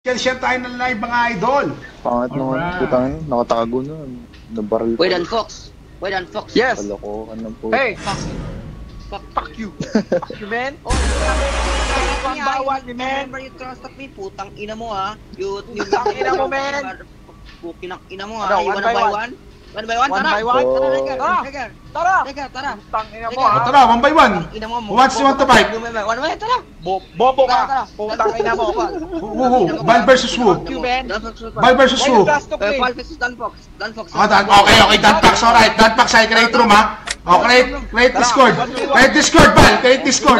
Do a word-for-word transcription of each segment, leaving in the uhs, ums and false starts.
Share tayo ng live mga idol. Pangat naman, putangin, nakatago na. Nabaril Wait and Fox. Wait and Fox. Yes. Kalokohan ng po. Hey. Fuck, fuck you. Fuck you, man. Oh, one by one, man. Remember you trusted me, putang ina mo ha. You, you Putang ina mo, man. Pukinang ina mo ha. Ano, You one wanna by buy one? one? One by one, One tara. by one? Tara, Regar. Tara. Regar. Tara. Regar, tara. Putang ina mo, Regar. ha. O, tara, one by one. Putang ina mo. Who wants, you want to fight? One by one, tara. Bo bobo Tara, ka. tara. Putang ina mo. Who, who, who? Bal versus who? Fuck you, man. Bal versus Why who? you trust to Eh, me? Paul versus Dan Fox. Dan Fox. Oh, Dan, okay, okay, Dan Pax, alright. Dan Pax, ay create room ha. O, create, create Discord. Create Discord, Bal, create Discord.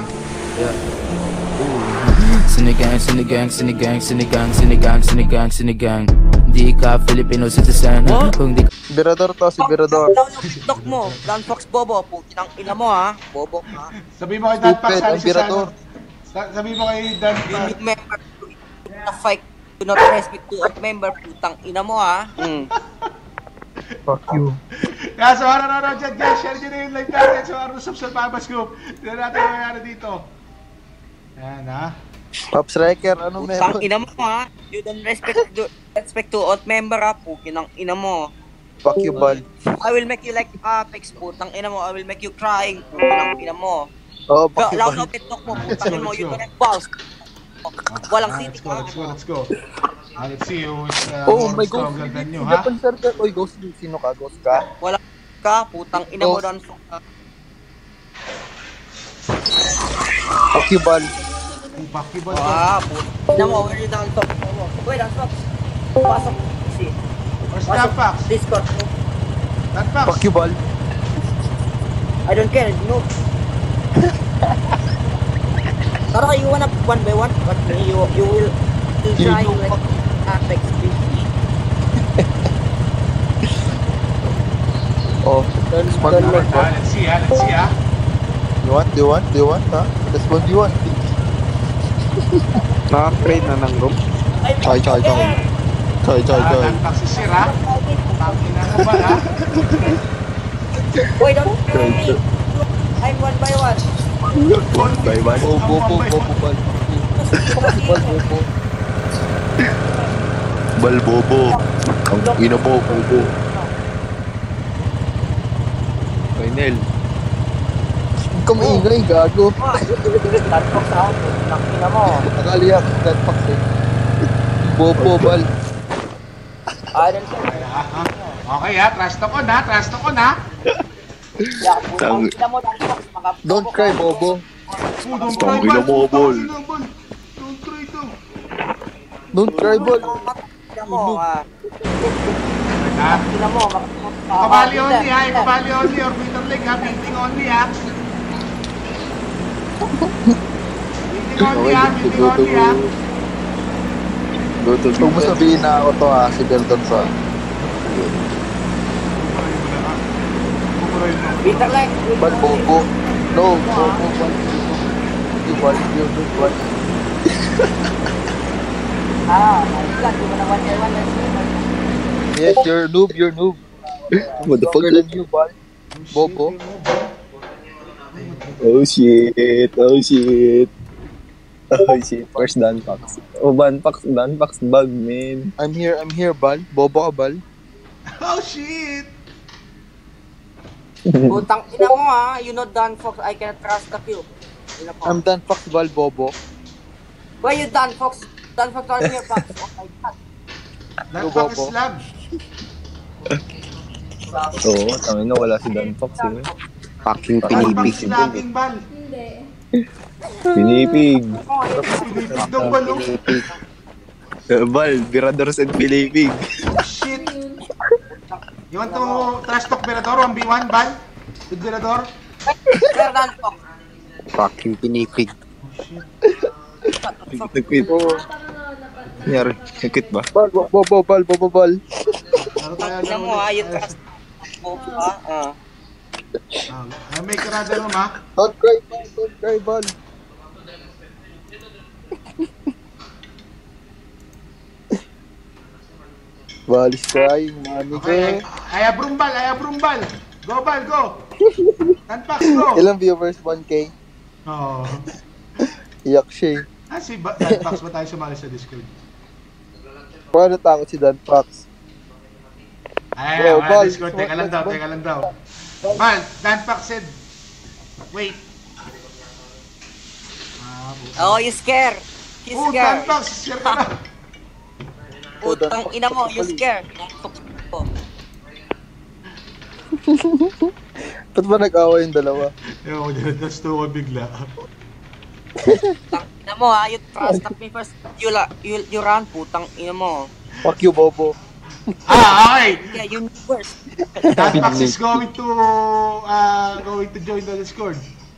Sinigang, sinigang, sinigang, sinigang, sinigang, sinigang, sinigang. Di ka Filipino citizen. Kung di Birador to, si Birador. Down yung TikTok mo. Dan Fox Bobo. Pukinang ina mo ha. Bobo ha. Sabi mo kay Dan Pax, Stupid, ano ang si Birador. Sa- Sabi mo kay Dan You Pax. member to fight. Do not respect to a member. Putang ina mo ha. Hmm. Fuck you. Kaya sa mga nanonood dyan, guys, share nyo na yung live natin sa mga Rusop sa Babas Group. Tignan natin yung nangyari dito. Ayan ha. Pops Wrecker, ano Putang meron? ina mo ha. You don't respect do, respect to oath member ha. Pukinang ina mo. Fuck you, Bal. I will make you like Apex. Putang ina mo. I will make you crying. Pukinang ina mo. Oh, fuck you, Loud Bal. of it talk mo. Putang ina mo. You don't have balls. Walang Ah, city let's go, ka. let's go, let's go. Ah, let's see who's uh, Oh more my God. stronger than you, ha? Japan Circle. Oy, Ghost, sino ka? Ghost ka? Wala ka. Putang ina mo Oh. doon. Fuck you, Bal. Ang basketball to. Ah, putang ina mo. Where you down talk mo? Wait, down talk. Pasok. Si. Where's Dan Pax? Discord. Dan Pax. Fuck you, Bal. I don't care. No. Tara, you wanna one by one? But you you will you You try know, like Apex fifty. Oh, Don't Smart don't naman, make Ah, let's see, ha? Let's see, ha? You want? Do you want? Do you want? Ha? That's what you want. Naka-trade na ng room? Choy, choy, choy. Choy, choy, Ah, choy. Dan Pax is here, ha? Tangin na mo ba, ha? Wait, don't kill me. I'm one by one. One by one. Oh, bobo, bobo, Bal. Bal, bobo. Bal, bobo. Ang ina mo, bobo. Kainel. Huwag ka maingay, gago. Tatpok sa ako. Nakina mo. Nakaliyak, that fuck eh. Bobo, Bal. I don't care. Ah, ah. Okay, ha? Trust ako na, trust ako na. Yeah, putang ina mo. Tatpok. Makapobo Don't ka. cry, bobo. Oh, don't Tangin cry, na Bal. mo, Bal. Tangin na, Bal. Don't cry daw. Don't cry, Bal. Ina mo ha. Ha? Ina mo. Kabali only, ha? Kabali only, orbital leg, ha? Painting only, ha? Painting only, ha? Painting only, ha? Go to Huwag mo sabihin na ako to ha, si Beldon sa. Peter like. Bal, bobo. No, bobo, Bal. You Bal, you do Bal. Ah, my God. Di mo na one by one. Let's go. Yes, you're noob, you're noob. What the fuck? Stronger than you, Bal. Bobo. Oh shit, oh shit. Oh shit, where's Dan Pax? Oh, Dan Pax, Dan Pax bug, man. I'm here, I'm here, Bal. Bobo ka, Bal. Oh, shit! Putang ina mo ha. You know Dan Fox. I cannot trust the kill. Ina po. I'm Dan Fox, Bal, bobo. Why you Dan Fox? Dan Fox are here, Fox. Oh my God. Dan Go, Pax Bobo. is lag. Oo, tangin na wala si Dan Pax, eh. Fucking Dan Pax is lagging, Bal. Pinipig. Oh, yun. Pinipig daw, Bal, oh. Uh, Bal, Biradors and Pinipig. Shit! You want to trash talk Berador, one v one, Bal? With Berador? Sir Dan Fox. Fucking pinipig. Nag-quit. Nangyari, nag-quit ba? Bal, bobo, Bal, bobo, Bal. Laro tayo Ina lang mo ha. ulit. You trust. Oh, ha? Ah. Ah, may karada room, ha? Don't cry, Bal, don't cry, Bal. Bal is crying, mami ko. Okay, I have room, Bal, I have room, Bal. Go, Bal, go! Dan Pax, go! Ilang viewers? one K? Oo. Iyak siya eh. Ah, si ba Dan Pax ba tayo sumali sa Discord? Paano takot si Dan Fox? Ay, Bro, wala Bal, Discord. Teka let's lang daw, go. teka lang daw. Bal, Dan Pax said, wait. Ah, puta. Oh, you scare. You Oh, Dan scare. Pax, share ka na. Putang ina mo, you scare. Oh. Ba't ba nag-away yung dalawa? Ewan ko dyan, nasto ko bigla. Putang ina mo ha, you trust me first. You, la, you, you run, putang ina mo. Fuck you, Bobo. Ah, okay. Yeah, you first. Dan Pax is going to, uh, going to join the Discord.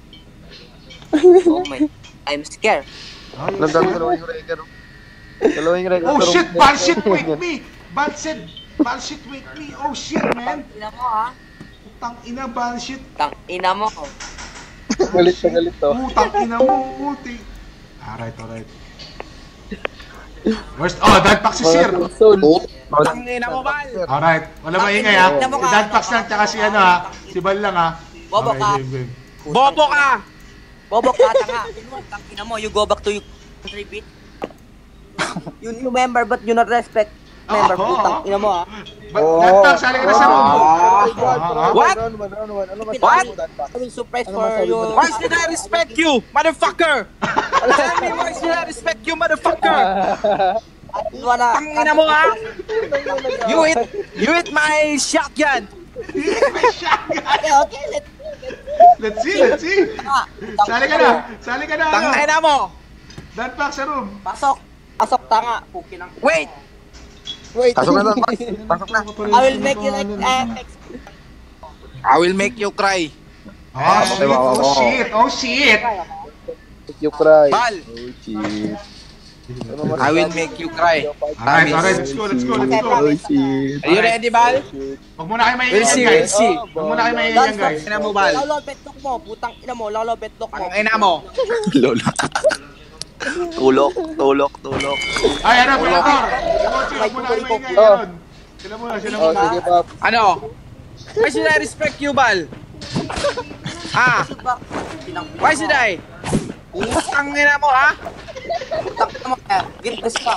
Oh my, I'm scared. Oh, yes, Nandang sir. dalawa yung record. Dalawa yung record. Oh shit, bullshit, wake me! Bullshit, bullshit, wake me! Oh shit, man! Ina mo ha. Putang ina, bullshit! Tang ina mo. Galit na galit to. Putang ina mo, puti! Alright, alright. Worst, oh, Dan Pax is here! Tangina mo, Bal! Alright, wala maingay ha. Tingnan mo Si ka, Dan ano, Pax lang, tsaka si ano ha. Si Bal lang ha. Bobo Okay, ka. game, game. Bobo ka! Bobo ka, tanga. Tang ina mo, you go back to your country, bitch. You new member but you not respect member, Oo, putang oo. ina mo ha. Ba- Dan Pax, sali ka na sa room. What? Round one, round one. Ano What? masabi mo, Dan Fox? I will surprise Ano for masabi you. mo? Why should I respect you, motherfucker? Tell me why should I respect you, motherfucker? Wala. Tangina mo ha? You hit, you hit my shotgun. Okay, okay, let's Let's see, let's see. tanga. Sali ka na. Sali ka na. ano. Tangina mo. Dan Pax sa room. Pasok. Pasok, tanga. Puki ng... Wait. Wait. Pasok na, Dan Fox. Pasok na. I will make you like Apex. I will make you cry. Oh shit, wow, oh wow. shit, oh shit. If you cry. Bal, Oh, shit. Ano I will make you cry. Alright, alright, let's go, let's go, let's go. Oh, shit. Are you ready, Bal? Huwag muna kayo We'll maiiyan, see, guys. we'll see. Huwag muna kayo maiiyan, guys. Tangina mo, Bal. Lolo, betlok mo. Putang ina mo. Lolo, betlok mo. Tangina mo. Lola. Tulok, tulok, tulok. Ay, ano, Predator. Emoji, huwag muna kayo maingay, Oh. Aaron. Sila muna, sila Oh, muna. sige, Pop. Ano? Why should I respect you, Bal? Ah, why should I? Tangina mo, ha? Putang ina mo. eh, Give this back.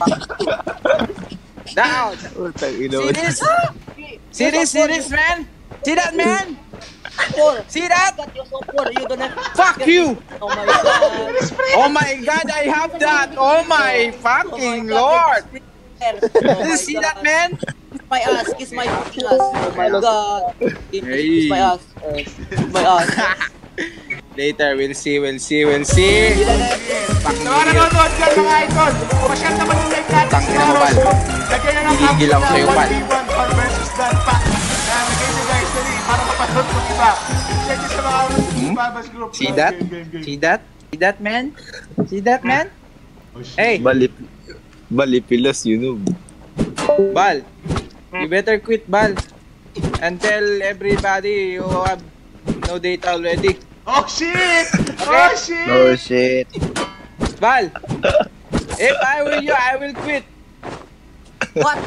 Down. Utang ina mo. See this? See this, see this, man? See that, man? Four. See that? Got you so poor. You don't have... Fuck you! Oh my god. Oh my god, I have that! Oh my fucking lord! Oh You see that, man? Kiss my ass. Kiss my fucking ass. Oh my god. Kiss Hey. my ass. Kiss my ass. Later, we'll see, we'll see, we'll see. Sa mga nanonood dyan, mga idol, pasyal naman yung live natin Tangina mo, Bal. Lagyan nyo ng Gigigil ako sa'yo, Bal. one v one Bal versus Dan Pax. Kaya bigay nyo guys, dali, para mapanood ko iba. Check nyo sa mga Babas group. See Game, that? game, game, game. See that? See that, man? See that, man? Oh, shit. Hey, Balip. Balipilas, you know. Bal. You better quit, Bal. And tell everybody you have no data already. Oh shit! Oh shit! Oh, shit. Bal. If I were you, I will quit. What?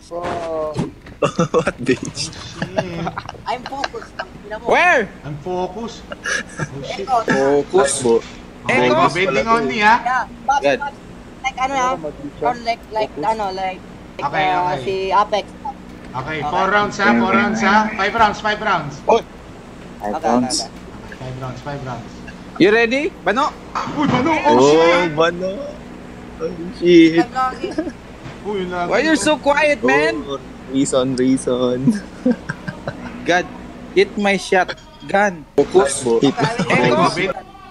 What, bitch? Shit. I'm focused. Ang ina mo. Where? I'm focused. Oh shit. Eko, Focus. Takbo. Eh, Oh, Focus. bending only ha. yeah. But, Good. but, like ano na? Or like, like ano, like, like Okay, uh, okay. si Apex. Okay, four rounds ha, four rounds ha. Five rounds, five rounds. Okay, okay, okay. Five rounds, five rounds. You ready? Bano? Uy, Bano! Oh Oh, shit! Bano. Oh, shit. Time lagi. Uy, yun lang. Why you so quiet, man? Oh, reason, reason. God, hit my shot. Gun. Focus. Hit. Okay, Eko. wait.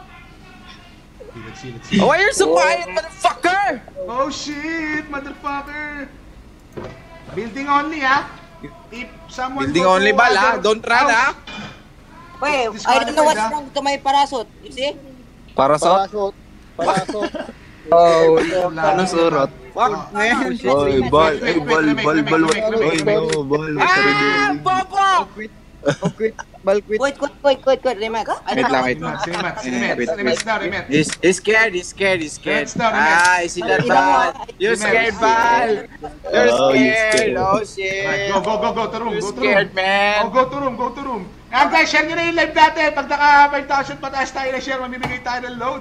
Let's see, let's see. Oh, why you so quiet, motherfucker? Oh shit, motherfucker! Building only ha. If someone Building go to only, Bal, ha? other Don't run, ha? house- Wait, I Disqualified, don't know what's ah. wrong to my parachute. You see? Para sa... Parasot. Oh, ano surot? Fuck, man. Oy, bal, Wait, ay, wait, bal, wait, bal, wait, bal, wait, wait, oy, wait, no, bal, Ah, sarili. Bobo! Oh, quit, bal, quit. Wait, wait, wait, wait, wait, Remat. Wait lang, wait lang. Remat, remat, Eh, remat, wait, remat na, remat. He's, he's scared, he's scared, he's scared. Let's start, Remat. Ah, I see that, Bal. You're scared, Bal. You're Oh, he's scared. scared. Oh, Right, shit. go, go, go, go to room, You're go to room. scared, Oh, man. go to room, go to room. Ayan guys, share nyo na yung live natin. Pag naka five thousand pataas tayo na share, mamibigay tayo ng load.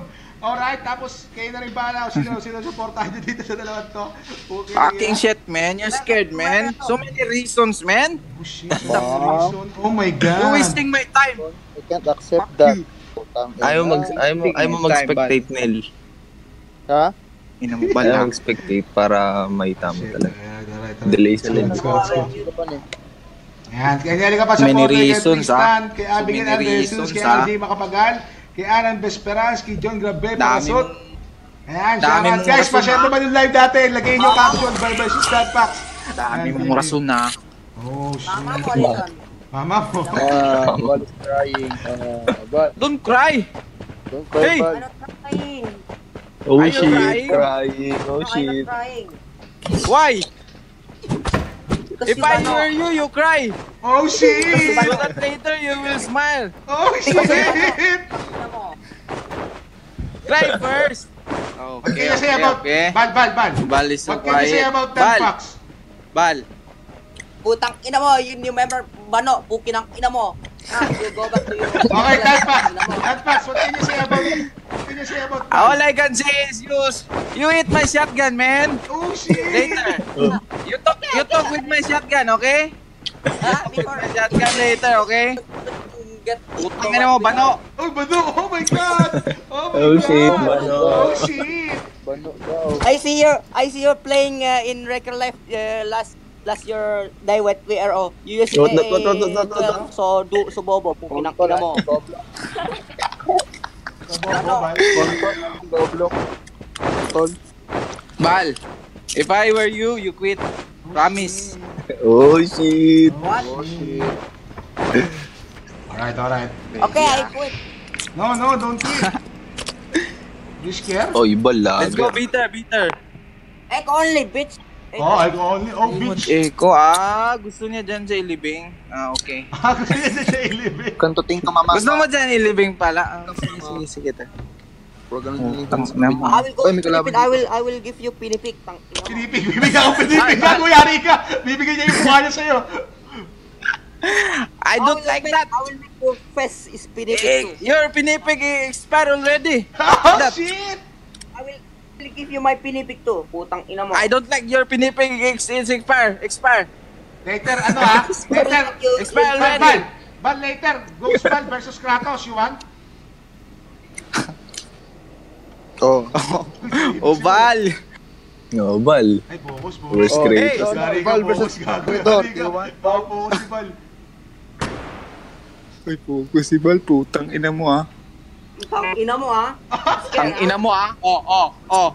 Alright, tapos kayo na rin bahala kung sino, sino supportahan nyo dito sa dalawang to. Okay. Fucking shit, man. You're scared, man. So many reasons, man. Oh shit, oh my god. You're wasting my time. I can't accept that. Putang ina. Ayaw mag ayaw mo ayaw mo mag-spectate, Nel. Ha? Ina mo ba Ayaw lang? mag-spectate para may tama Shit, talaga. alright, alright, alright. Delay sa Let's go, let's go. Ano ba ni? Ayan, kaya ngali ka pa sa Many Porto, kay reasons, Tristan, ah. kay So Abigail many Anderson, reasons, kay ah. Andy Makapagal, kay Alan Vesperas, kay John Grabe, Dami Parasot. mong... Ayan, Dami shoutout mong guys, rason, pa-share ah. naman yung live natin. Lagay nyo caption, bye-bye si Stat Packs. Dami mong rason na. Oh, shit. Mama mo, Alison. Mama mo. Ah, Bal is crying. Ah, Bal, Don't cry! don't cry, Hey! Bal. I'm not crying. Oh Are you shit, crying? crying. Oh No, I'm not shit. crying. Why? Because If you I don't were know. you, you cry. Oh, shit. So that later you will smile. Oh, shit. Ina mo. Cry first. What can you say about... okay. Bal, Bal, Bal. Bal is so What can you say quiet. about ten Bal, Packs? Bal. Putang ina mo, yung new member, Bano, pukin ang ina mo. Ah, you go back to your... Okay, ten Packs. Ina mo. ten Packs, what can you say about... What can you say about... All I can say is you, you eat my shotgun, man. Oh, shit. Later. You talk, you talk with my shotgun, okay? Ah, before... My shotgun later, okay? Get... Putang ina mo, Bano. Oh, Bano. Oh, my God. Oh, my Oh God. shit, Bano. Oh, shit. Bano daw. I see you, I see you playing uh, in Record Life uh, last last year die with V R O. You use What, what, what, what, what, what, what? so do so bobo pukin ang ina mo. Ano? Doblo. Tol. Bal, if I were you, you quit. Promise. Oh shit. What? Oh shit. Alright, alright. Okay, I quit. No, no, don't quit. You scared? Oh, iba lang. Let's go, beater, beater. Egg only, bitch. Egg Oh, I go only. Oh, bitch. Eko, ah, gusto niya dyan sa ilibing. Ah, okay. Ako yun na siya ilibig. Kantuting ka mama. Gusto mo dyan ilibing pala? Ah, sige, sige, sige. ta. Huwag ka Oh, nang tang- naman. I will go Oy, may to kalaban Philippines. I will I will give you pinipig tang ina mo. Pinipig, bibigyan ako pinipig. Gago, yari ka. Bibigyan niya yung mukha niya sa'yo. I don't will like make- that. I will make your face is pinipig Eh, too. your pinipig expired already. Oh, That- shit. I will will give you my pinipig too. Putang ina mo. I don't like your pinipig ex ex- expire. Expire. Later, ano ha? Later. Expire Bal, already. Bal. Bal, later. Ghost Bal versus Kratos. You want? Oh. Oh, Bal. No, Bal. Ay, focus, focus. Worst Oh, creator. hey, no, no, Gari ka, Val focus, versus gago. Predator, Gari ka. you want? Oh, focus si Bal. Ay, focus si Bal. Putang ina mo, ah. Tang ina mo ah. Ang ina mo, ah. Oh, oh, oh.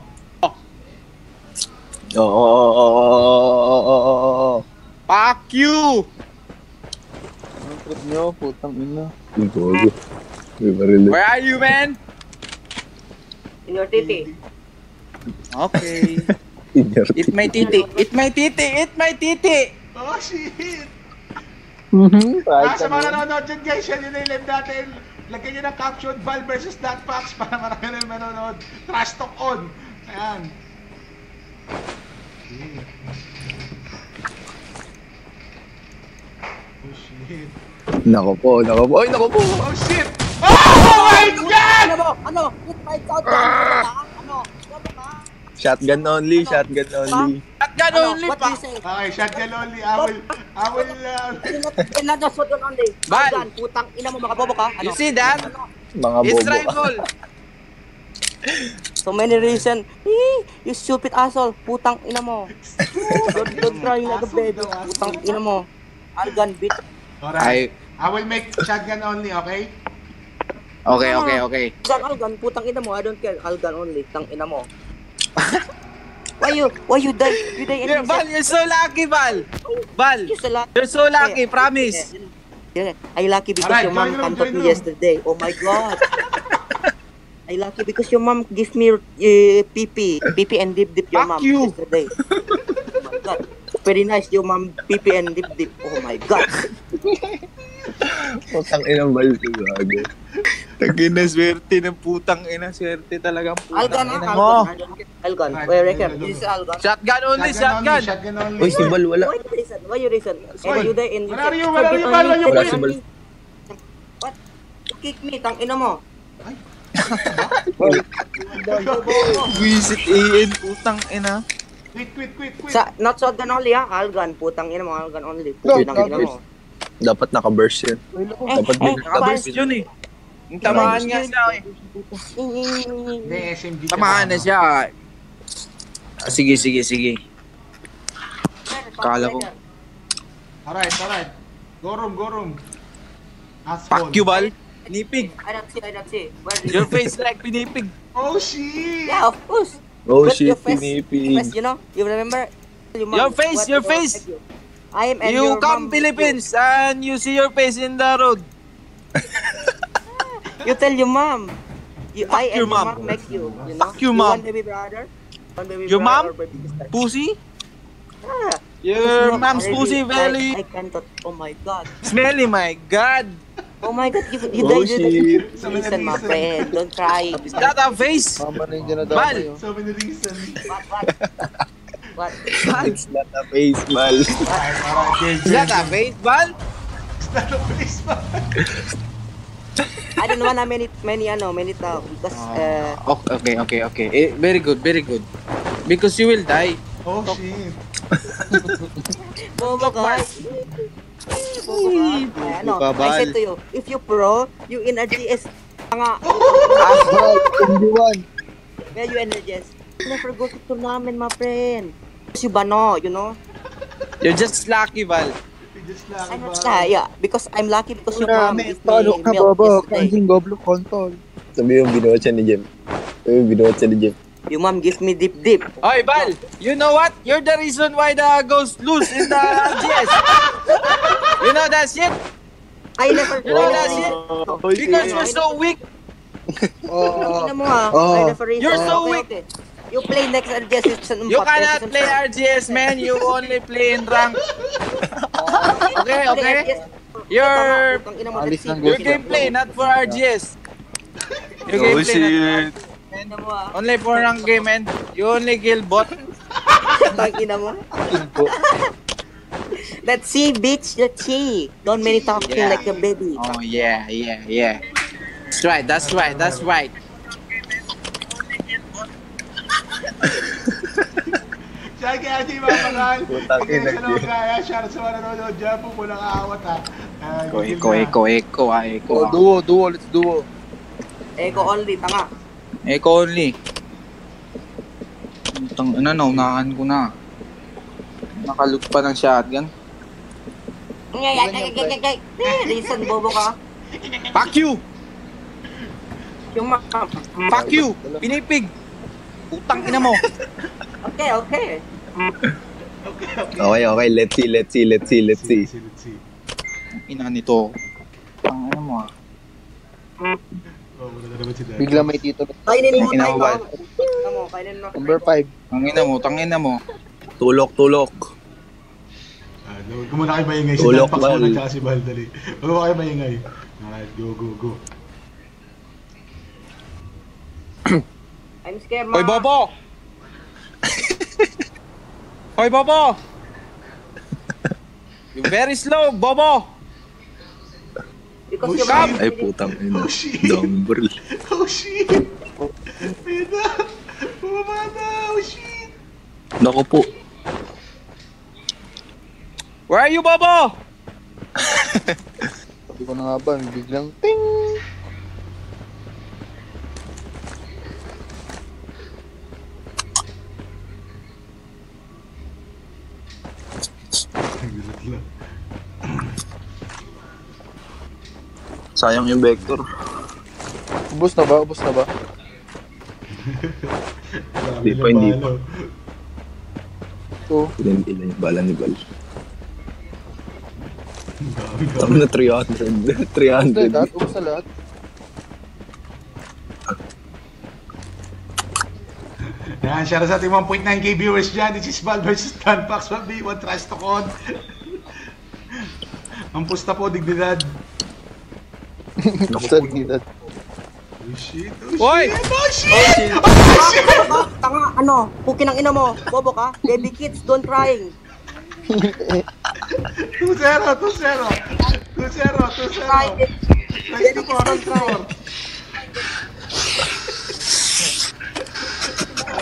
Oo, oo, oo, oo, oo, oo, oo. Fuck you. Ang trip nyo, putang ina. Ang gogo. May baril. Where are you, man? In your titi. Okay. Inyar. Eat my titi. Eat my titi. Eat my titi. Oh, shit. Mhm. Ah, sa mga nanonood dyan guys, yan yun na yung live natin. Lagyan nyo ng caption, Val versus That Packs para marami na yung manonood. Trash talk on. Ayan. Okay. Oh shit. Nako po, nako po. Ay, nako po. Oh shit! Oh my God! Ano mo? Ano? Hit my count. Ano? Ano ka? Shotgun only, shotgun only. Shotgun Ano? only, What do pa. you say? Okay, shotgun only. I will, I will, uh, Not just shotgun only. Bal. Shotgun. Putang ina mo, makabobo ka. Ano? You see that? Ano? Mga It's bobo. rival. So many reason. Eh, you stupid asshole. Putang ina mo. Don't, don't cry like a baby. Putang ina mo. Algan bitch. alright. I will make shotgun only, okay? Okay, okay, okay. Algan, Algan. Putang ina mo. I don't care. Algan only. Tang ina mo. Why you, why you die? You die Yeah, in Bal, you're so lucky, Bal. Bal, You so lucky. you're so lucky, promise. Yeah, I lucky because Alright, your mom join room, come to join me room. yesterday. Oh my god. I lucky because your mom give me uh, pee-pee. Pee-pee and dip-dip your Fuck mom you. yesterday. Oh my god. Very nice your mom pee-pee and dip-dip. Oh my god. Putang inang bal ko, gago. Tagina, swerte ng putang ina. Swerte talagang putang Algan, ina ah, mo. Algan. Algan. Wait, record. This is Algan. Shotgun only, Shotgun only, shotgun. shotgun only. Uy, si Bal wala. Why you reason? Why you reason? Oy, And you die in... where are you? Where are you, Bal? Where are you, Wala Bal? si Bal. What? You kick me, tang ina mo. Visit A N, putang ina. Quit, quit, quit, quit. Sa, not shotgun only ha, Algan. Putang ina mo, Algan only. No, Putang ina mo. Dapat naka-burst yun. Eh, Dapat eh, din- Tapos kapal. yun eh. Yung tamaan nga siya eh. Hindi, S M G siya. Tamaan na siya. Ah, sige, sige, sige. Kala ko. Alright, alright. Go room, go room. Fuck you, Bal. Pinipig. I don't see, I don't see. Where is Your it? face like pinipig. Oh, shit! Yeah, of course. Oh But shit, your face- pinipig. Face, you know, you remember? Your, Your face, your face. I am and You your come mom- Philippines and you see your face in the road. You tell your mom. You, Fuck I and your your mom. mom make you. You know? Fuck your You mom. want baby brother? Want baby Your brother mom? or baby sister? Pussy? Ah, Your it's not mom's really- pussy very I, I can't. Oh my god. smelly, my god. Oh my god. You, you Oh, died. You shit. So many Listen, my reasons. friend. Don't cry. Is that a face? Mama na yung Bal! dinadamay yun. So many reasons. What? What? What? It's not a face, Bal. Alright, alright. Is that a face, Bal? It's not a face, man. I don't wanna many many ano many talk because uh, Okay, okay, okay. Eh, very good, very good. Because you will die. Oh, shit. bobo ka. Bobo ka. Ay, ano, Bobo ka, I said Bal. to you, if you pro, you in R G S nga. Bal, M D one. Where you in R G S? Never go to tournament, my friend. Because you bano, you know. You're just lucky, Bal. You just lucky, I'm not ba? sa, yeah, because I'm lucky because your mom Marami, gives talo me ka, milk bobo. yesterday. Kansing goblo kontol. Sabi yung binuhat siya ni Jem. Sabi yung binuhat siya ni Jem. Your mom gives me deep deep. Oy, Bal, you know what? You're the reason why the ghost lose in the R G S. You know that shit? I never You know I that never- shit? Oh, Because you're so weak. Oh, Tingnan mo ha. Oh. I never read- You're so okay, weak. okay. You play next R G S season You four, cannot season play four. R G S, man. You only play in rank. Okay, okay. Your Putang ina mo, Alis let's ng see. your gameplay, not for R G S. Your Oh gameplay, not shit. Tingnan mo ha. only for rank game, man. You only kill bot. Putang ina mo. Let's see, bitch. Let's see. Don't many talking Yeah. like a baby. Oh yeah, yeah, yeah. That's right. That's right. That's right. Siya kaya si mga pangal. Putang Kaya ina, sa mga kaya. Shout out sa mga nanonood dyan po. Walang aawat ha. Ah, Echo, gigil echo, na. echo, echo, ah, echo. oh, ah. duo, duo, let's duo. Eko only, tanga. Echo only. Tang ina, naunahan ko na. Nakalug pa ng shotgun. Ngay, ngay, ngay, ngay, ngay, ngay. Eh, Listen, bobo ka. Fuck you! Yung ma... Fuck you! Pinipig! Utang ina mo! Okay, okay. Okay, okay. Let's see, let's see, let's see, let's see. Let's see. Ina nito. Utang ina mo ah. Oh, wala na naman si Dad. Bigla may tito. Kainin mo, Ina tayo. mo, Bal. Tingnan mo, kainin mo. Number five. Tangina mo, tangina mo. Tulok, tulok. Ah, huwag ko muna kayo maingay. Si Tulok, Dan Pax Bal. muna tsaka si Bal. Dali. Huwag mo kayo maingay. Alright, go, go, go. I'm scared, ma. Hoy, Bobo! Hoy, Bobo! You very slow, Bobo! Because Oh, your shit. mom... Ay, putang ina. Oh, shit. Dumbril. Oh, shit. Ayun na. Bumaba na. Oh, shit. Naku po. Where are you, Bobo? Sabi ko na nga ba, biglang ting! Ang gulat lang. Sayang yung vector. Ubus na ba? Ubus na ba? Grabe Hindi pa, na hindi balo. Ito. Hindi lang yung bala ni Bal. Ang dami ka. Tama na three hundred. three Ito, hundred. lahat. Ubus na lahat. Yan, shout out sa ating one point nine K viewers dyan. This is Val versus Dan Pax. one v one Trash to Con. Ang pusta po, dignidad. Basta dito. Oh shit, oh Hoy! shit, oh shit! Ah, tanga, ano? Pukin ang ina mo. Bobo ka. Baby kids, don't crying. two zero, two zero. two zero, two zero. Crying. Nice to four, nice to four.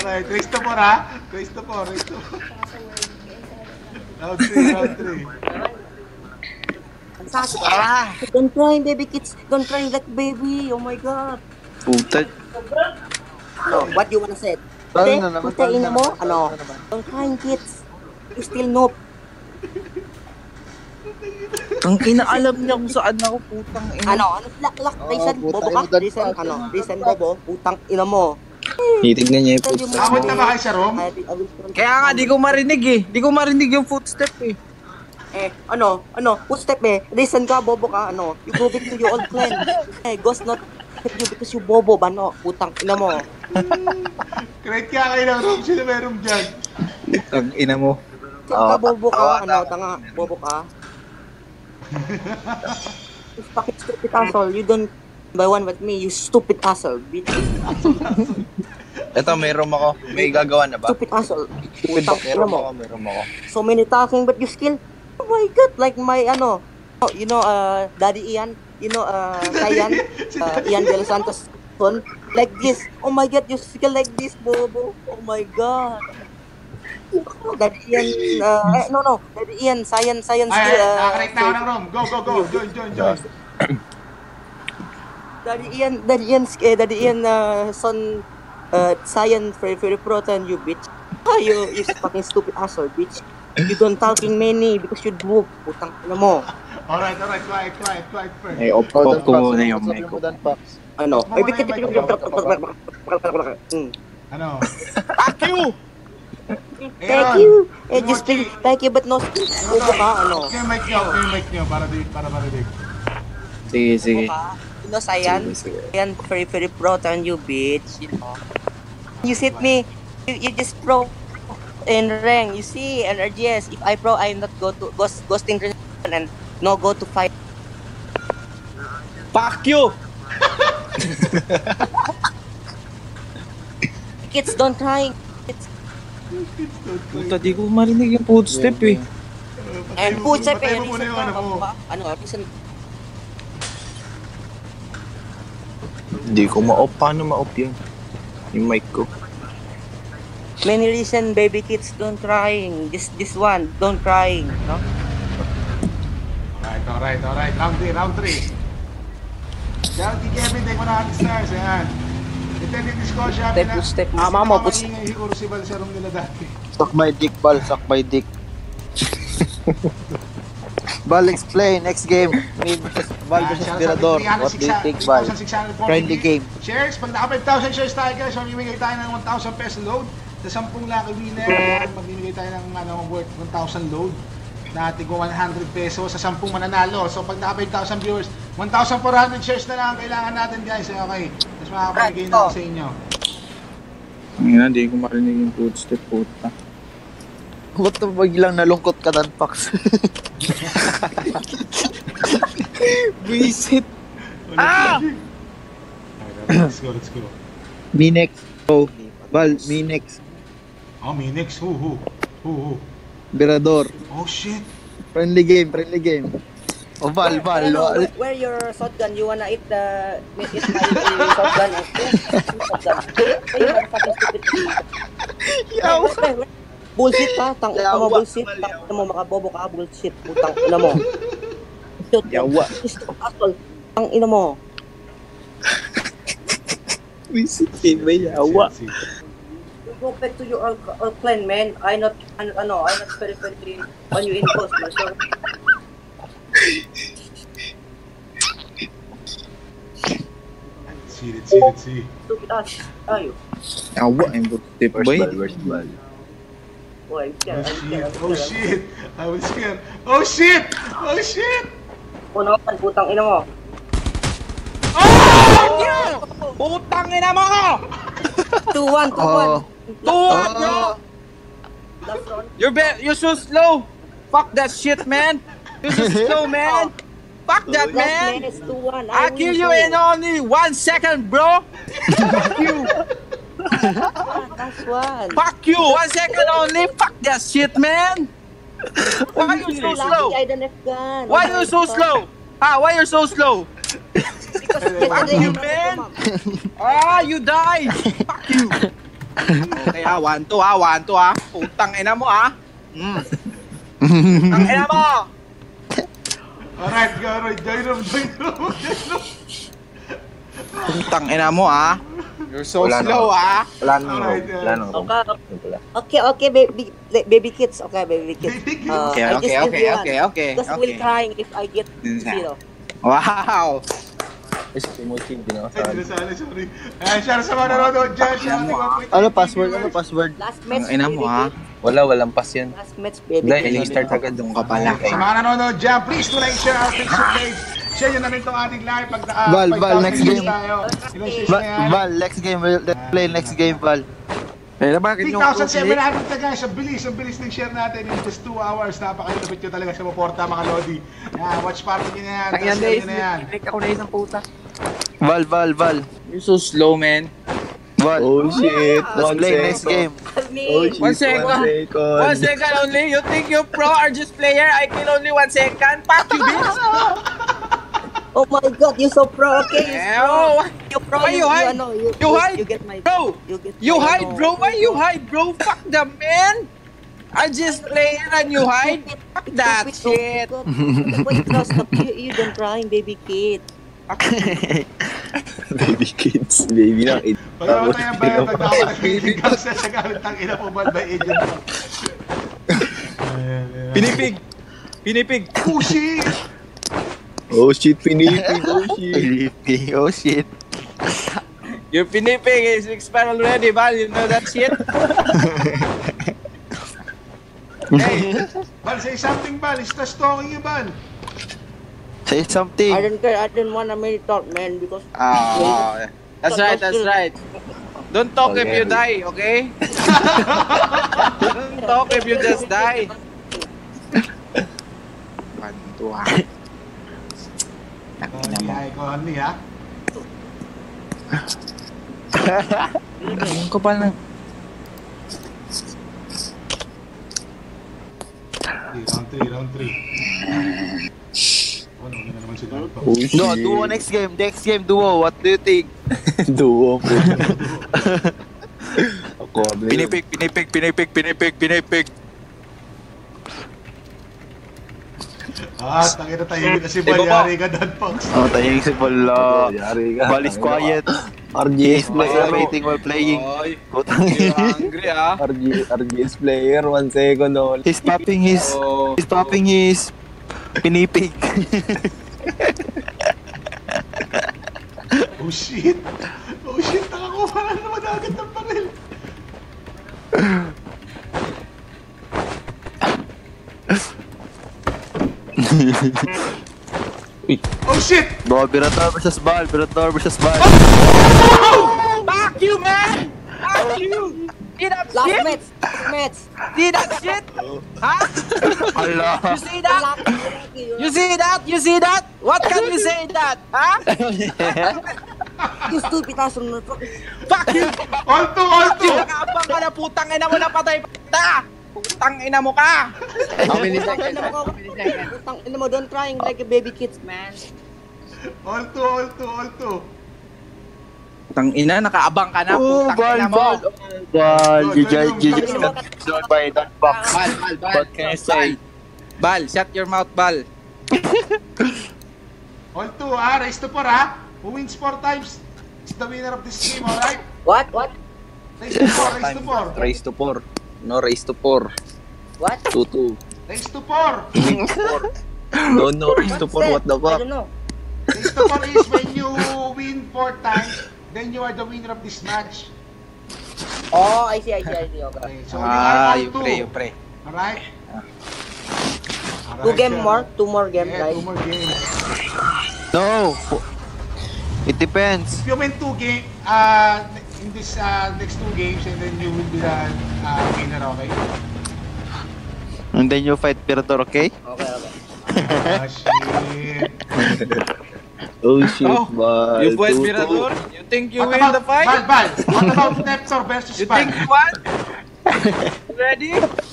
Alright, race to four ha. Race to four, race to four. Round three, round three. Ah! Don't cry, baby kids. Don't cry like baby. Oh my God. Puta. No, what you wanna say? Talo Te, na naman, puta talo ina na mo? naman, Ano? talo na naman. Don't cry, kids. You still noob. Ang ina, alam niya kung saan ako, putang ina. Ano? Ano? Lak, lak. Oh, Reason, puta bobo ina, ka? Dan Reason, Pax. ano? Reason, bobo. Putang ina mo. Titignan niya yung Tell you footstep. Abot na ba kayo sa room? I think I will front- Kaya nga, di ko marinig eh. Di ko marinig yung footstep eh. Eh, ano? Ano? Footstep eh. Reason ka, bobo ka. Ano? You go back to your old clan. Eh, ghost not hit you because you bobo ba, no? Putang ina mo. Create ka kayo ng room. Sino may room dyan? Ang ina mo. Reason ka, bobo ka. Ano? Tanga. Bobo ka. You fucking stupid asshole. You don't buy one with me. You stupid asshole, bitch. Ito, may room ako. May gagawa na ba? Stupid asshole. Stupid ba? Putang May ina room mo. ako, may room ako. So many talking, but you still, oh my God, like my, ano, oh, you know, uh, Daddy Ian, you know, uh, Sayan, uh, Ian De Los Santos, son, like this, oh my God, you still like this, bobo, oh my God. Daddy Ian, uh, eh, no, no, Daddy Ian, Sayan, Sayan Ay, still, ay, uh, nakakarek na ako ng room. Go, go, go. Join, join, join. Daddy Ian, Daddy Ian, eh, Daddy Ian, uh, son, uh, Sayan, very, very proton, you bitch. Ah, you, you fucking stupid asshole, bitch. You don't talking many because you do, putang ina mo. Alright, alright. Quiet, quiet, quiet first. Ay, off, Oh, off Dan ko Pax, muna ano yung masasabi mic mo, ko. Dan Pax? Ano? Ay, Mamaya, bigyan may kita mic. Ano? Fuck you! Thank you. Eh, just think, thank you, but no skill. Bobo ka, ano? Okay, mic nyo. Okay, mic nyo. Para di, para marinig. Sige, sige. Bobo ka. You know, Sayan? Sige, sige. Sayan, very, very proud on you, bitch. You know? You sit me, you, you just pro in rank. You see, and R G S, if I pro, I not go to ghost, ghosting and no go to fight. Fuck you! Kids, don't try. Kids. Puta, di ko marinig yung footstep eh. And food step, Patay eh, mo muna reason yung ano mo. ka. Ano, reason. Hindi ko ma-off. Paano ma-off yun? Yung mic ko. Many reason, baby kids, don't crying. This, this one, don't crying, no? Alright, alright, alright. Round three, round three. Kaya kay Kevin, take mo na ating stars. Ayan. Ito yung disco siya. Step to step. Ah, mama, put- Pinaka-maingay siguro si Val sa room nila dati. Suck my dick, Bal. Suck my dick. Bal, explain. Next game. Me versus Bal Ayan, versus shout out Mirador. sa What do you three think, Bal? thousand six hundred forty Friendly game. Shares, pag naka five thousand shares tayo guys, mamimigay tayo ng one thousand peso load. Sa ten lucky winner, ayan, magbibigay tayo ng ano, worth one thousand load. Na ating one hundred pesos sa ten mananalo. So pag naka five thousand viewers, one thousand four hundred shares na lang ang kailangan natin guys. Okay, tapos makakapamigay na ako sa inyo. Ngayon, hindi ko marinig yung footstep, puta. Ba't na biglang nalungkot ka, Dan Pax? Visit! Ah! Let's go, let's go. Me next. Oh, Bal, me next. Oh, Minix, who, who? Who, who? Mirador. Oh shit! Friendly game, friendly game. Oh, Val, Val. Ano, Val. where, where your shotgun? You wanna eat the eat my shotgun? Okay, shotgun. Ay, you fucking stupid. Yawa. Bullshit ka, tang ina mo bullshit, tang ina mo makabobo ka, bullshit, putang ina mo. Yawa. Stop asshole, tang ina mo. Visit, ba yawa? Shit, shit. You go back to your old, old clan, man. I not, ano, ano, I not very, very on you in post, man. So, See, let's see, let's see. stupid ass. Ayo. Yawa, yung footstep ba yun? Oh, I'm scared, Oh I'm scared, I'm shit! Oh scared. shit! I was scared. Oh shit! Oh shit! Oh, naman, putang ina mo. Putang ina mo ko! two one, two one. Oh. Tuwag bro! Last round. You're be you're so slow! Fuck that shit, man! You're so slow, man! Fuck that, Last man! man is two one. I'll kill you in only one second, bro! Fuck you! Last one. Fuck you! One second only! Fuck that shit, man! Why you so slow? I don't have gun. Why you so slow? Ah, why you so slow? Because Fuck you, man! Ah, you die! Fuck you! Okay ah, one, two ah, one, two ah. Putang ina mo ah. Mm. Putang ina mo. Alright, go, alright. Join room, join room, join room. Putang ina mo ah. You're so Wala slow na. ah. Wala nang Alright, room. uh, Wala nang room. Okay. Yun pala. Okay, okay, baby, baby kids. Okay, baby kids. Baby kids. Uh, Okay, I just okay, give okay, you one. okay, okay, Because okay. will crying if I get zero. Wow. Ay, si Timothy, hindi na Ay, kasali. sinasali, sorry. Ayan, share sa mga nanonood dyan. Share sa mga Ano password? Ano password? Last match, Ang ina mo baby ah. kids. Wala, walang pass yan. Last match, baby Wala, kids. i-start agad. Doon ka pala. Sa mga nanonood dyan, please do like, share our Facebook page. Share nyo na rin itong ating live. Pag uh, Val, Val, five thousand next views game. tayo. Ilang shares Val, na yan? Val, next game, we'll let's play next game, Val. Eh, bakit three thousand seven hundred na guys, ang bilis, ang bilis ng share natin in just two hours. Napakalapit nyo talaga sa Maporta mga Lodi. Yan, watch party nyo na yan. Tangyan Share days, nyo na yan. click ako na isang puta. Val, Val, Val. You're so slow, man. Val. Oh shit, Let's one play next second. game. Oh shit, One second. one second. One second only. You think you're pro or just player? I kill only one second. Fuck you, bitch. Oh my god, you're so pro, okay? You're pro. Ew. You're pro, Why you hide? ano, you, You hide, you get my, bro. You, get You my, hide, ano, bro. Why you hide, bro? Fuck the man. I just player and you hide. Fuck that shit. Wait, no, stop. You, you don't crying, baby kid. Baby kids, baby lang. It, Pag naman tayo ba yung nagdako ng baby girls na sa galit ng ina po ba by agent mo? Pinipig. Pinipig. Oh shit! oh shit, pinipig, oh shit. Philippine, oh shit. Your pinipig is expired already, Val. You know that shit? Hey, Bal, say something, Bal. Is stalking you, Bal? Say something. I don't care. I don't want to make talk, man, because Oh, that's right, that's right. Don't talk if you die, okay? Don't talk if you just die. Pantua. Honey, ay ko, honey, ha? Ang kapal na. Okay, round three, round three. Ano, ano na naman si Dalton? Oh shit. No, duo next game. Next game, duo. What do you think? Duo po. Ako, abel. Pinipig, pinipig, pinipig, pinipig, pinipig. Ah, tangin na tayo kasi Bal, Iba pa. yari ka, Dan Fox. Oh, tayong si Val. Oh, yari ka. Val is quiet. R G S He's player. masturbating while playing. Oy, Putang you're ina. hungry ah. R G, R G S player, one second only. He's popping his, Oh, he's popping his pinipig. Oh shit! Oh shit, nakakuha na naman agad ng baril. Oh shit! Bro, Birator versus Val. Birator versus Val. fuck you, man! Fuck you! See that last shit? match, last match. See that shit? Huh? Allah. You see that? Last match. You see that? You see that? What can you say in that? Huh? You stupid ass motherfucker. Fuck you! All two, all two! Nakaabang ka na, putang ina mo na patay pa! Putang ina mo ka! How many seconds? How many seconds? Putang ina mo, don't crying like a baby kids, man. All two, all two, all two. Putang ina, nakaabang ka na, Oh, putang Val, ina mo! Val. Val, Go, you go, just, go, you go, just go. got destroyed by that box. Bal, Bal, Bal. What can I say? Bal, shut your mouth, Bal. All two, ha? Race to four, ha? Who wins four times is the winner of this game, alright? What? What? Race to four, race to four. Race to four. No, race to four. What? two two. Race to four. Don't know, race to four, what the I fuck? don't know. Race to four is when you win four times, then you are the winner of this match. Oh, I see, I see, I see. Okay. Okay, so you Ah, are you all two. pray, you pray. Alright? Two Alright, game sir. more, two more game, Yeah, guys. two more games. No. It depends. If you win two game, uh, in this uh, next two games, and then you will be the uh, winner, okay? And then you fight Birator, okay? Okay, okay. Ah, shit. Oh shit, Oh, Val. You fight two two. Mirador? You think you What win about, the fight? Bal, Bal, what about Neptor versus You Bal? think you won? Ready?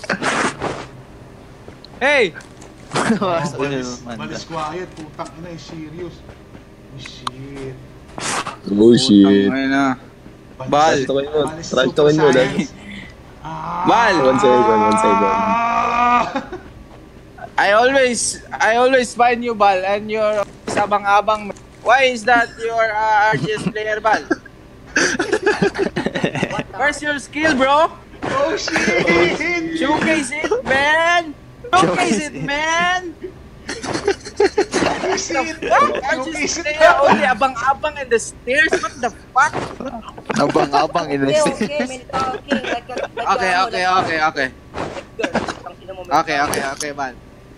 Hey! Oh, Mas- balis, ano, balis quiet, putang ina, is serious. Oh, shit. Oh shit. Putang ina. Bal. Trash talkin mo. Bal is Trash super talkin mo, Dan. science. Ah. Bal. One second, one second. Ah. I always, I always find you, Bal, and you're always abang-abang. Why is that your uh, R G S player, Bal? Where's your skill, bro? Oh shit! Showcase it, man! Showcase it, man! Showcase it! Fuck? R G Showcase S it! player only abang-abang in the stairs? What the fuck? Abang-abang in Okay, okay, man, talking. Like, a- like, Okay, a- okay, like, okay, okay. girl. Ang sino mo, man. Okay, okay, okay, Bal.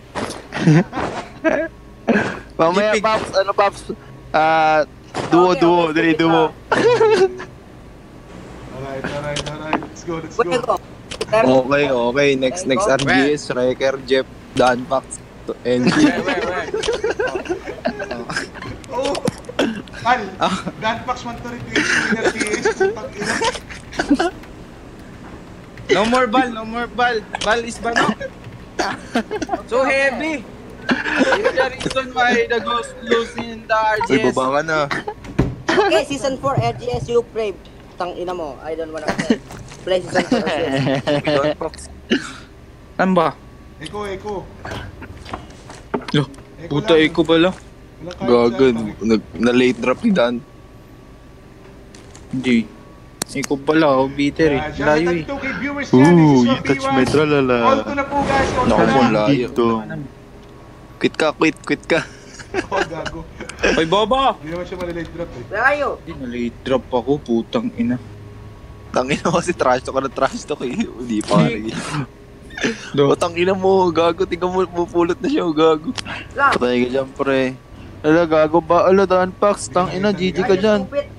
Mamaya, Ipig. Paps, ano, Paps? Ah, duo, Okay, duo, okay, dali, okay, duo. Alright, alright, alright. Let's go, let's Where go. go? There. Okay, okay. Next, next R G S, Riker, Jeff, Dan, Pax, N G. Where, where, where? Oh! Al, Gunpax want to replace winner T S. Putang ina. No more Bal, no more Bal. Bal is banok. So heavy. You're the reason why the Ghost losing the R Uy, G S. baba ka na. Okay, season four, R G S, you pray. Tang ina mo, I don't wanna say. Play season four, R G S. Dan, Pax. Ano ba? Eko, Eko. Lo, Eko puta lang. iko bala. Walang kahit Gagan. saan, Nag, na-late drop ni Dan. Hindi. Iko pala, oh, bitter eh. Ah, shout Layo out eh. to kay viewers dyan. This is your P one. tralala. All to na po guys. All Naku to mo, na. layo. Dito. Quit ka, quit, quit ka. Oh, gago. Hoy, Bobo! Hindi naman siya malilate drop eh. Where are you? Hindi, na-late drop ako, putang ina. Tangina mo kasi trash talk ka na trash talk eh. Hindi pa rin. Do. O tangina mo, gago. Tingnan mo, pupulot na siya, oh, gago. Lang. Patay ka dyan, pre. Ala, gago ba? Ala, Dan, Pax, tang ina, G G ka dyan. Stupid.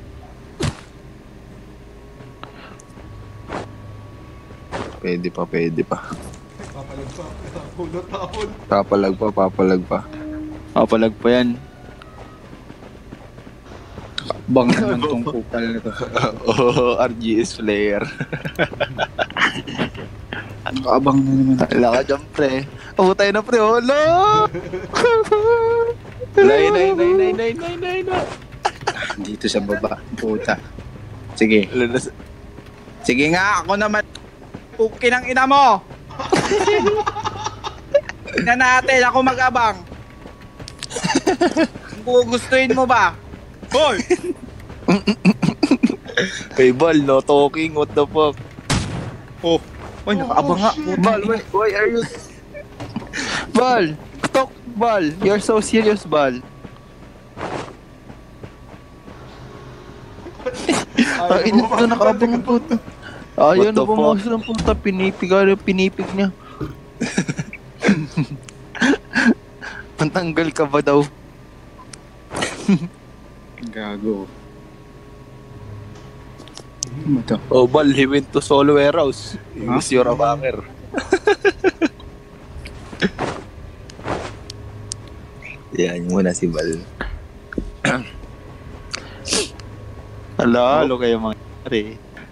Pwede pa, pwede pa. Papalag pa. Pulot, tapon. Papalag pa, papalag pa. Kapalag pa yan. Bang naman tong kupal na to. Oh, R G S player. Kaabang na naman. Ala ka dyan, pre. Oh, tayo na, pre. Hala! Nay, nay, nay, nay, nay, nay, nay, nay. Dito sa baba, puta. Sige. Ala na sa... Sige nga, ako naman. Pukin ang ina mo! Tingnan natin, ako mag-abang. Kung gugustuhin mo ba? Hoy! Hey, Bal, no talking, what the fuck? Oh, Uy, nakaabang nga. shit. Bal, why, why are you... Bal! Talk, Bal! You're so serious, Bal. Ang ina ko nakaabang ang puta. Ayaw What na the bumawas ng puta. Pinipig, ano, pinipig niya. Pantanggal ka ba daw? Gago. Ano to? Oh, Bal, he went to solo warehouse. He was your abanger. Yan, muna si Bal. Hala, halo kayo mga pare.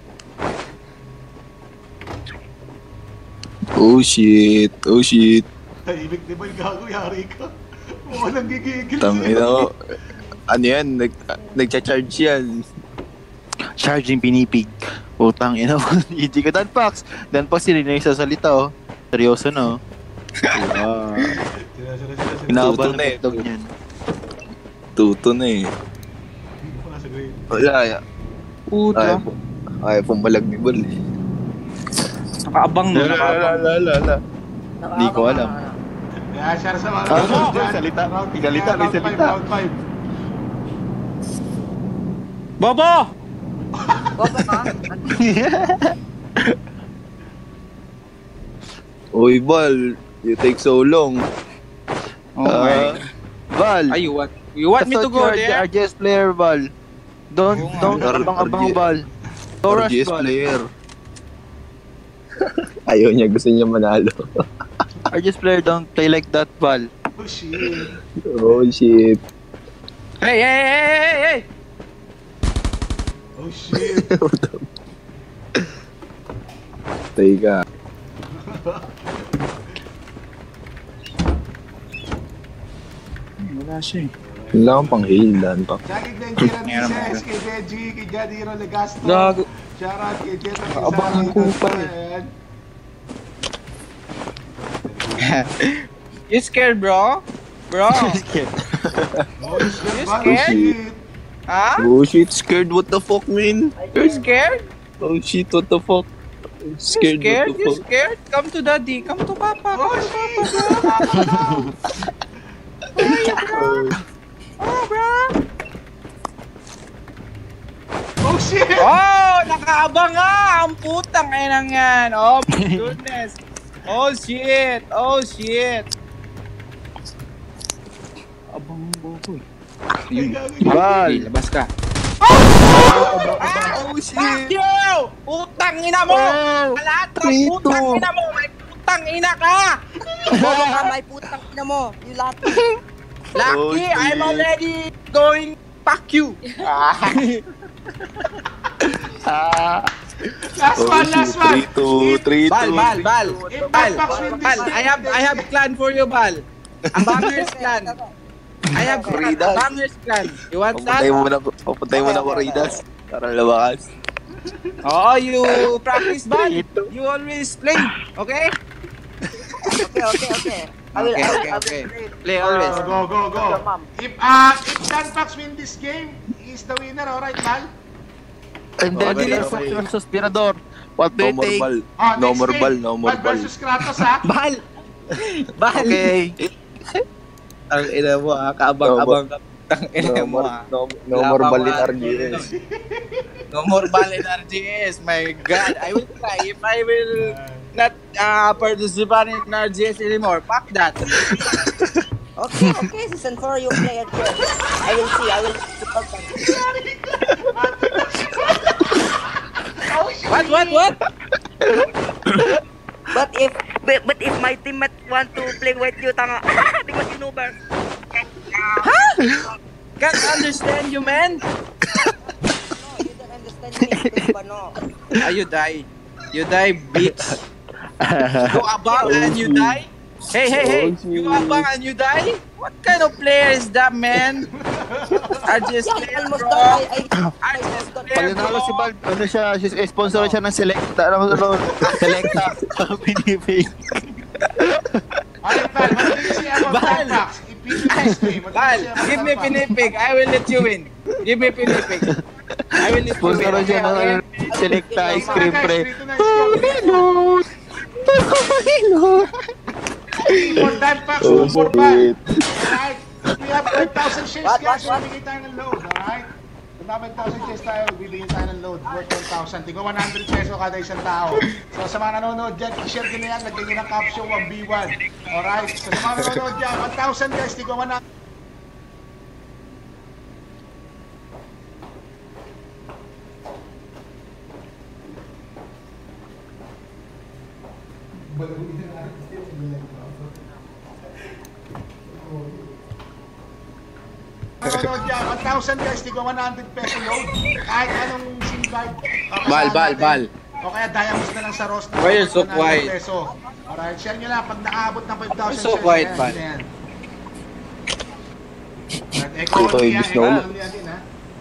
Oh shit, oh shit. Tahimik di ba yung gago? Yari ka. Walang gigigil. Tangina ko. Ano yan? Nag, nagcha-charge yan. Charging pinipig. Utang ina mo. Hindi ka Dan Pax. Dan Pax sila na yung sasalita oh. Seryoso no. Wow. Sila, sila, sila, sila. Inaaba Tuto ng na eh. dog niyan. Tuto na eh. Hindi ko nasa grade. Wala. Ay, Puta. ay, ay pumalag ni Bal eh. Nakaabang no, nakaabang. la. Hindi ko alam. Kaya share sa mga Ah, round dyan. salita. Round- May salita, kaya may round five, salita. Round five. Bobo! Bobo ka? Uy, Bal. You take so long. Oh Ah, my. Bal. Ay, you want, you want me to go there? R G S player, Bal. Don't, Oo nga. don't R- abang-abang, RG Bal. Don't R rush, G S Bal. player. Ayaw niya, gusto niya manalo. R G S player, don't play like that, Bal. Oh shit. Oh shit. Hey, hey, hey, hey, hey! Oh shit. Teka. Wala siya eh. Wala akong pang heal, Dan Pax. Jackie Denjira Meron, Dices, kay Deji, kay Jadiro Legasto. Gago. Shoutout kay Jetta Abangan ko pa eh. You scared, bro? Bro? Oh, shit, You ba? scared? Shit. Ha? Oh shit, scared, what the fuck, man? You scared? Oh shit, what the fuck? You Scared, scared? what the You fuck? scared? Come to daddy. Come to papa. Oh, Come to shit. Oh, bro. Oh, shit. Oh, nakaabang nga. Ang putang inang yan. Oh, my goodness. Oh, shit. Oh, shit. Abang boy. Bal! Labas ka. Oh shit! Fuck you! Putang ina mo! Oh! Lahat ng Trito. putang ina mo! May putang ina ka! Bobo ka, may putang ina mo. You lahat. Lucky, Oh, I'm shit. already going fuck you! Last Oh one, shit, last one. three two, three two. Bal, Bal, Bal! If Bal! Bal Pax win this Bal, I have I have plan for you, Bal. A bangers plan. I have a Corridas. bangers plan. You want Papuntay that? mo na, papuntay mo na Corridas. Para labakas. Oh, you practice, Bal. You always play, okay? Okay, okay, okay. I will, Okay, I will, okay, I will okay. play. Play always. Go, go, go. Your mom. If uh, if Dan Pax win this game, he is the winner, alright, Bal? And then, Okay, okay, okay. versus Pirador. What do No you more think? ball. Ah, No next more game, ball, no more Bal ball. versus Kratos, ha? Bal! Bal! Okay. Ang ina mo ah, kaabang-abang ka. Ang ina No mo more, ah. no, no more ball in R G S. No more ball in R G S. My God, I will try. If I will not uh, participate in R G S anymore, fuck that. Okay, okay, season four you play it here. I will see, I will support them. What, what, what? But if but, but if my teammate want to play with you, tanga, because you know better. Can't understand you, man. No, you don't understand me. Because ba, no. Ah, you die. You die, bitch. You abang and you die? Hey, hey, hey. You abang and you die? What kind of player is that, man? I just Yeah, player, almost bro. done. I, I, I I just almost done. Pag nanalo si Bal, ano siya, siya- sponsor siya ng Selecta, ano, ano, Selecta, Pinipig. Alright, Bal, what do you say about Bal. Dan Pax? If he win this game, what do you Bal, say about give Dan me Pax? pinipig. I will let you win. Give me pinipig. I will let you Sponsor win. siya ng ano, Selecta Ice Cream, pre. Guys, three to nine score. Three for Dan Pax, Oh two for Bal. shit. Alright, we have five thousand shares, What, guys. what, what? Bibigyan tayo ng load, alright? Kung five thousand shares tayo, bibigyan tayo ng load worth one thousand. Tigo one hundred peso kada isang tao. So sa mga nanonood dyan, i-share nyo na yan. Lagyan nyo ng caption one v one. Alright? So sa mga nanonood dyan, one thousand guys, tigo one hundred. Nanonood dyan, one thousand guys, tigo one hundred peso load. Kahit anong SIM card. o Bal, kasama bal, natin. bal. O kaya diamonds na lang sa roster. Why you're so one hundred quiet? Peso. Alright, share nyo lang. Pag nakaabot ng five thousand You're so shares, quiet, ayan, Bal. ayan. Alright, echo Ito, only, ibig ah, echo na- only natin, ha?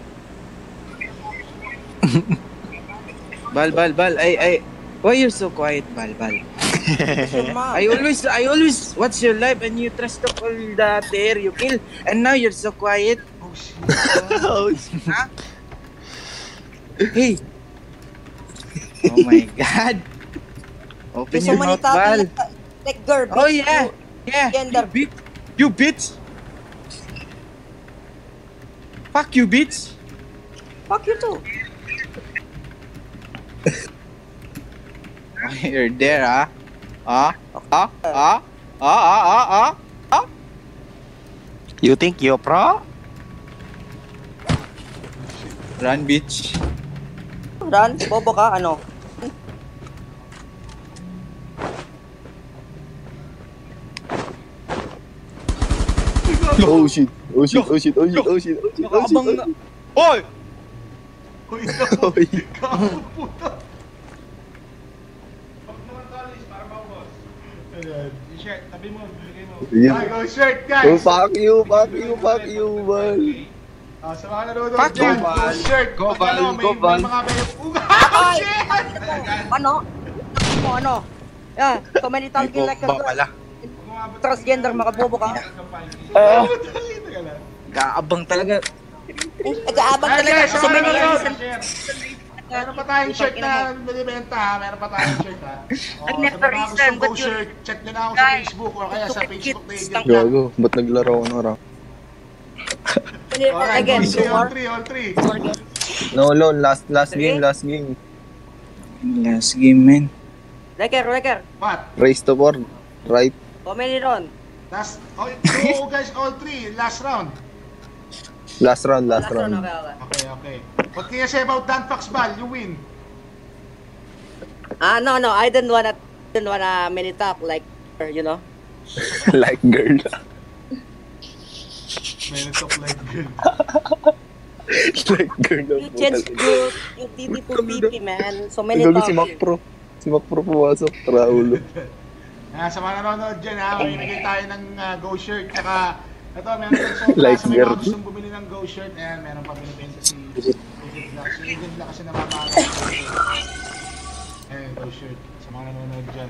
Bal, bal, bal. I, I. Why you're so quiet, Bal, bal? Your mom. I always, I always watch your live and you trash talk all the player you kill, and now you're so quiet. Oh, shit. Huh? Hey. Oh my God. Open There's your so many mouth, Bal. topics like, like girl, bitch, Oh yeah, yeah. You Gender. bitch. You bitch. Fuck you, bitch. Fuck you too. Oh, you're there, huh? Ah, ah, ah, ah, ah, ah, ah, ah. You think you're pro? Run, bitch. Ran, bobo ka, ano? Oh shit. Oh shit, oh shit, oh shit, oh shit, oh shit, oh shit. Nakaabang na. Hoy! Uy, ito. Oy. Kapo puta. Huwag naman talis para maubos. yan. Yung shirt, tabi mo, bigay mo. Yeah. Ay, go shirt, Oh, guys! fuck you, fuck you, fuck you, bal. Ah, sa mga nanonood Fuck dyan, you, go Val. shirt! Go, Pag Val, ano, go, may, Val. may mga may... Oh, shit! Ano? Ano? Ano? Yeah, so many May talking like a bomba pala. transgender makabobo ka. Ah! Teka lang. Kaabang talaga. Nag-aabang Ay, talaga. guys, sa So mga many nanonood, reasons. share. Meron pa tayong shirt na binibenta ha. Meron pa tayong shirt ha. Oh, I've sa never mga reason, gustong but go you- shirt, check nyo na ako sa Guys, Facebook or kaya sa stupid Facebook kids. page. Gago, ba't naglaro ako ng rank? Alright, Again, all two three, all more. three, all three. No, lol, last last Sige. game, last game. Last game, man. Reker, Reker. What? Race to board, right? How many ron? Last, oh, no, guys, all three, last round. Last round, last Last ron, round. okay, okay. Okay, okay. What can you say about Dan Fox Ball? You win. Ah, no, no, I didn't wanna, didn't wanna many talk like, you know. Like girl. May talk like good. Like girl. You changed group, you T D to P P, man. So many Gago si talk. Mac Pro. Si Mac Pro pumasok, Raulo. Ah, sa mga nanonood dyan ha, mamimigay tayo ng ah, Go shirt. Saka, ito, meron pa sa Like sa may mga girl. gustong bumili ng Go shirt. Ayan, meron pa binibenta si Agent Black. Si Agent Black kasi namamahal. Ayan, Go shirt. Sa mga nanonood dyan.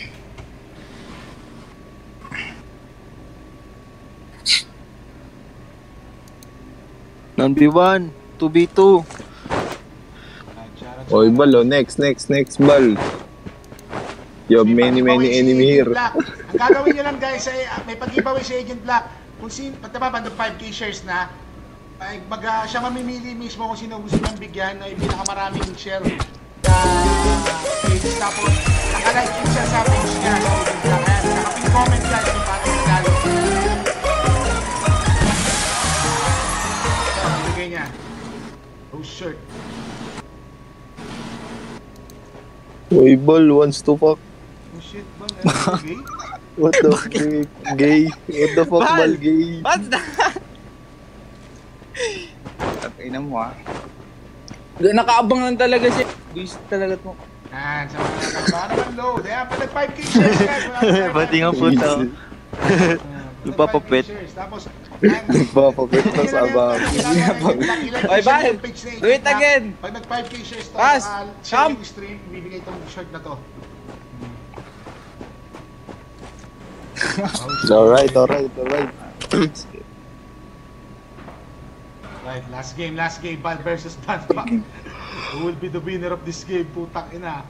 one v one, two v two. Ah, Charat- Oy, bal, oh, next, next, next, bal. You have many, May many pag-giveaway si enemy Agent here. Black. Ang gagawin nyo lang guys, ay, ah, may pag-giveaway si Agent Black. Kung sin, pati ba, banda five K shares na, ay, mag, ah, siya mamimili mismo kung sino gusto niyang bigyan ay pinakamaraming share na page. Tapos, nakalike yun siya sa page niya sa Agent Black. Ayan, nakapin-comment yan yung pating regalo. Ayan, bigay niya. Oh, shirt. Oy, bal, wants to fuck. Oh, shit, ba? Ano, bigay? What the fuck, gay? What the fuck, Bal! bal, gay? What's that? Tapos mo ah. Nakaabang lang talaga siya. Gusto talaga to. Yan, sa mga nagkakaroon naman load. Ayan, pa nag-five K shares guys. Wala tayong Pati nga puto. Lupapapit. Tapos, yan. Nagpapapit na sa abang. Oy, Val, do it again. Pag nag-five K shares to, Pass. share Come. yung stream, bibigay itong shirt na to. Alright, alright, alright. Right, last game, last game. Val versus Dan Pac. Who will be the winner of this game? Putang ina.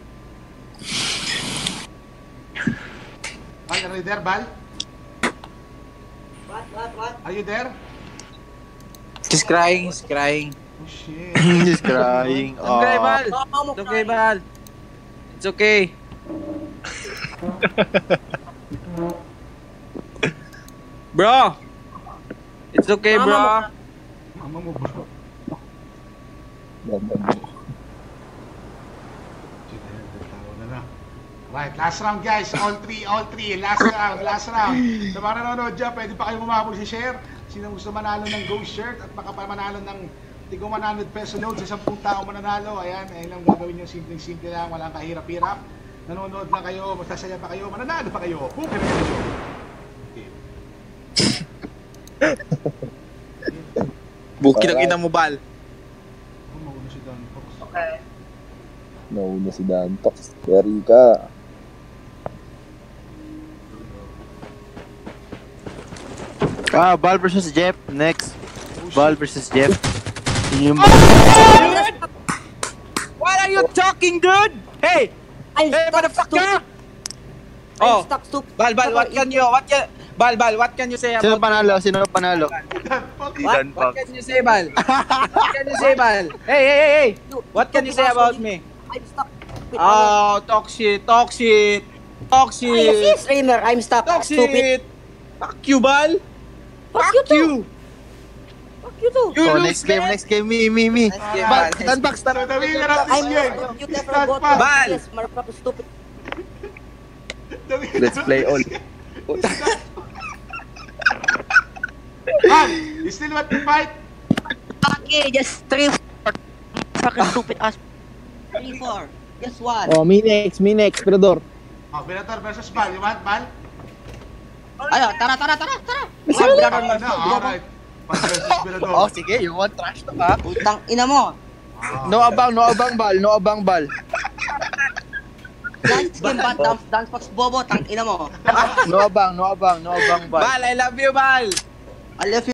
Val, are you there, Val? What, what, what? Are you there? He's crying, he's crying. Oh shit. He's crying. It's okay, Val. Oh, It's okay, Val. It's okay. Bro! It's okay, bro. Mama Mama mo bro. Shit, ayun, nagtawa na na. Right, last round guys. All three, all three. Last round, last round. Sa mga nanonood dyan, pwede pa kayo bumabog si share. Sino gusto manalo ng Go shirt at baka pa manalo ng tigong one hundred peso load sa sampung tao mananalo. Ayan, ayun lang gagawin nyo. Simpleng-simple lang. Walang kahirap-hirap. Nanonood lang kayo. Masasaya pa kayo. Mananalo pa kayo. Boom! Kaya kayo. Okay. Buki ng ina mo, Val. Oh, mauna si Dan Fox. Okay. Nauna si Dantox. Yari ka. Ah, Val versus Jeff. Next. Oh, Val shit. versus Jeff. Yung... What are you talking, dude? Hey! I'm Hey, stuck, motherfucker! stupid. Oh, I'm stuck, stupid. Bal, Bal, what can you, what can, Bal, Bal, what can you say Sino about panalo? Sino panalo? Dan Fox. Dan What Fox. can you say, Bal? What can you say, Bal? Hey, hey, hey, hey! What can you say about me? I'm stuck. Stupid. Oh, talk shit, talk shit, talk Ay, yes, shit, streamer. I'm stuck. talk Stupid. shit. Fuck you, Bal. Fuck you too. Fuck you too. You Oh, lose, next game, man. next game. Me, me, me. Next game, Val, Bal. Dan Fox, So the winner of this I'm game. not. You never Dan got Fox. Bal. Yes, motherfucker, stupid. The winner Let's of play this all. game. Val, you still want to fight? Okay, just three, four. Fucking stupid ass. Three, four. Just one. Oh, me next, me next, Predor. Oh, Bellator versus Bal. You want, Bal? Ayo, tara, tara, tara, tara. Oh, Bellator na, versus alright. Bal versus Bellator. Oh, sige, you want trash to ka? Utang ina mo. Ah. No abang, no abang bal, no abang bal. Dance game ba? Dance, dance box bobo, tang ina mo. No abang, no abang, no abang bal. Bal, I love you, Bal. I love you.